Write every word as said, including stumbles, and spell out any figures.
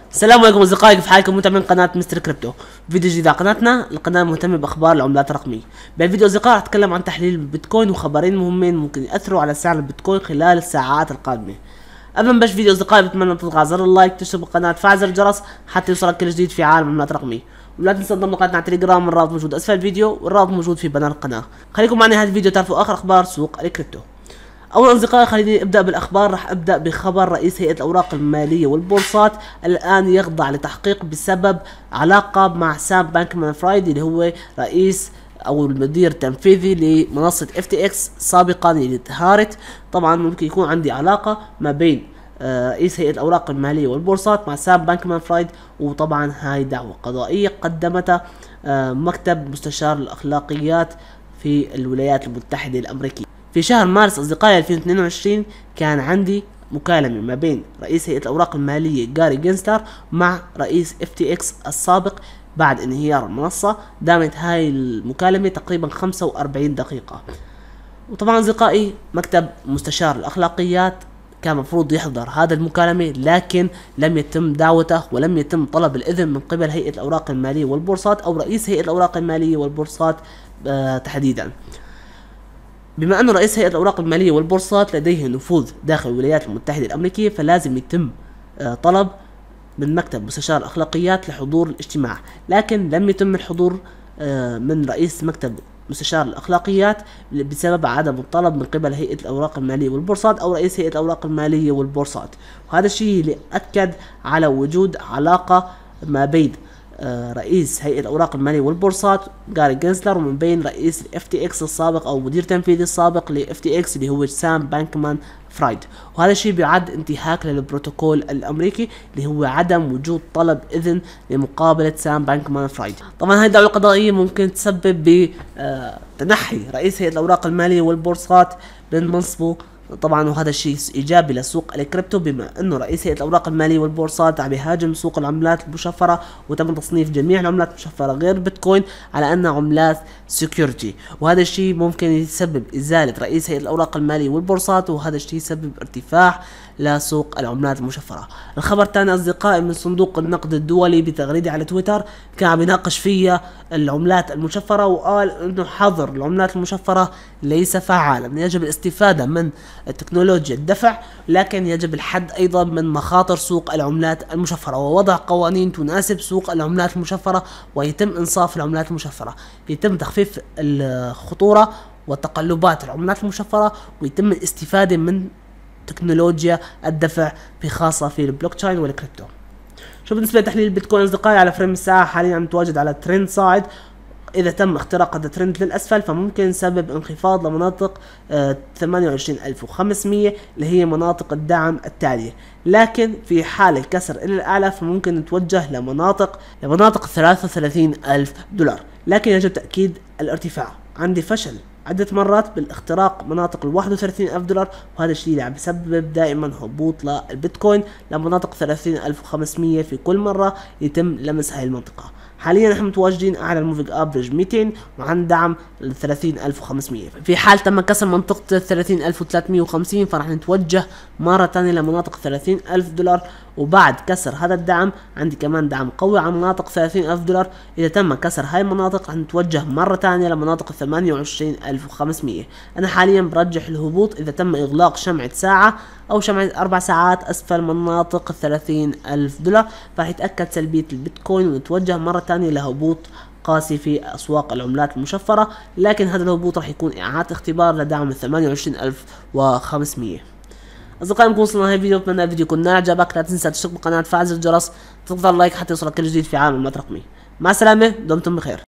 السلام عليكم اصدقائي، كيف حالكم متابعين قناه مستر كريبتو؟ فيديو جديد على قناتنا. القناه مهتمه باخبار العملات الرقميه. بهالفيديو اصدقائي راح اتكلم عن تحليل البيتكوين وخبرين مهمين ممكن ياثروا على سعر البيتكوين خلال الساعات القادمه. قبل ما نبلش فيديو اصدقائي بتمنى تضغط على زر اللايك، تشترك بالقناه، تفعل زر الجرس حتى يوصلك كل جديد في عالم العملات الرقميه. ولا تنسى تنضم لقناتنا على تليجرام، الرابط موجود اسفل الفيديو والرابط موجود في بنر القناه. خليكم معنا هذا الفيديو تعرفوا اخر اخبار سوق الكريبتو. اولا اصدقائي خليني ابدا بالاخبار. راح ابدا بخبر رئيس هيئه الاوراق الماليه والبورصات الان يخضع لتحقيق بسبب علاقه مع سام بانكمان فرايد اللي هو رئيس او المدير التنفيذي لمنصه اف تي اكس سابقا اللي اتهارت. طبعا ممكن يكون عندي علاقه ما بين رئيس هيئه الاوراق الماليه والبورصات مع سام بانكمان فرايد، وطبعا هاي دعوه قضائيه قدمتها مكتب مستشار الاخلاقيات في الولايات المتحده الامريكيه. في شهر مارس اصدقائي ألفين واثنين وعشرين كان عندي مكالمة ما بين رئيس هيئة الأوراق المالية جاري جينستر مع رئيس اف تي اكس السابق بعد انهيار المنصة. دامت هاي المكالمة تقريبا خمسة وأربعين دقيقة. وطبعا اصدقائي مكتب مستشار الأخلاقيات كان مفروض يحضر هذا المكالمة، لكن لم يتم دعوته ولم يتم طلب الإذن من قبل هيئة الأوراق المالية والبورصات أو رئيس هيئة الأوراق المالية والبورصات آه تحديدا. بما أن رئيس هيئة الأوراق المالية والبورصات لديه نفوذ داخل الولايات المتحدة الأمريكية، فلازم يتم طلب من مكتب مستشار الأخلاقيات لحضور الاجتماع، لكن لم يتم الحضور من رئيس مكتب مستشار الأخلاقيات بسبب عدم الطلب من قبل هيئة الأوراق المالية والبورصات أو رئيس هيئة الأوراق المالية والبورصات. وهذا الشيء اللي أكد على وجود علاقة ما بين رئيس هيئة الأوراق المالية والبورصات جاري جينستر ومن بين رئيس اف تي اكس السابق أو مدير تنفيذي السابق لاف تي اكس اللي هو سام بانكمان فرايد. وهذا الشيء بيعد انتهاك للبروتوكول الأمريكي اللي هو عدم وجود طلب إذن لمقابلة سام بانكمان فرايد. طبعا هذه الدعوة القضائية ممكن تسبب بتنحي رئيس هيئة الأوراق المالية والبورصات من منصبه طبعا، وهذا الشيء ايجابي لسوق الكريبتو بما انه رئيس هيئه الاوراق الماليه والبورصات عم يهاجم سوق العملات المشفره، وتم تصنيف جميع العملات المشفره غير بيتكوين على انها عملات سكيورتي. وهذا الشيء ممكن يسبب ازاله رئيس هيئه الاوراق الماليه والبورصات، وهذا الشيء يسبب ارتفاع لسوق العملات المشفره. الخبر الثاني اصدقائي من صندوق النقد الدولي بتغريده على تويتر كان عم يناقش فيها العملات المشفره، وقال انه حظر العملات المشفره ليس فعالا، يجب الاستفاده من التكنولوجيا الدفع، لكن يجب الحد ايضا من مخاطر سوق العملات المشفره ووضع قوانين تناسب سوق العملات المشفره، ويتم انصاف العملات المشفره، يتم تخفيف الخطوره وتقلبات العملات المشفره، ويتم الاستفاده من تكنولوجيا الدفع بخاصه في البلوك تشين والكريبتو. شو بالنسبه لتحليل البيتكوين اصدقائي على فريم الساعه حاليا عم تواجد على ترند صاعد. إذا تم اختراق هذا الترند للأسفل فممكن يسبب انخفاض لمناطق آه ثمانية وعشرين ألف وخمسمية اللي هي مناطق الدعم التالية، لكن في حال الكسر إلى الأعلى فممكن نتوجه لمناطق لمناطق ثلاثة وثلاثين ألف دولار، لكن يجب تأكيد الارتفاع. عندي فشل عدة مرات بالاختراق مناطق ال واحد وثلاثين ألف دولار، وهذا الشيء اللي عم بسبب دائما هبوط للبيتكوين لمناطق ثلاثين ألف وخمسمية في كل مرة يتم لمس هاي المنطقة. حاليا نحن متواجدين اعلى الموفينج افريج مئتين وعند دعم ال ثلاثين ألف وخمسمية. في حال تم كسر منطقة ال ثلاثين ألف وثلاثمية وخمسين فراح نتوجه مرة ثانية لمناطق ثلاثين ألف دولار، وبعد كسر هذا الدعم عندي كمان دعم قوي على مناطق ثلاثين ألف دولار. إذا تم كسر هاي المناطق راح نتوجه مرة ثانية لمناطق ثمانية وعشرين ألف وخمسمية. أنا حاليا برجح الهبوط إذا تم إغلاق شمعة ساعة أو شمعة أربع ساعات أسفل مناطق ثلاثين ألف دولار، فراح يتأكد سلبية البيتكوين ونتوجه مرة ثانية لهبوط قاسي في أسواق العملات المشفرة، لكن هذا الهبوط راح يكون إعادة اختبار لدعم ثمانية وعشرين ألف وخمسمية. أصدقائي نكون وصلنا لهي الفيديو، بتمنى الفيديو يكون ناعجبك. لا تنسى تشترك بالقناة، تفعل زر الجرس، تضغط اللايك حتى يوصلك كل جديد في عالم المعلومات الرقمية. مع السلامة، دمتم بخير.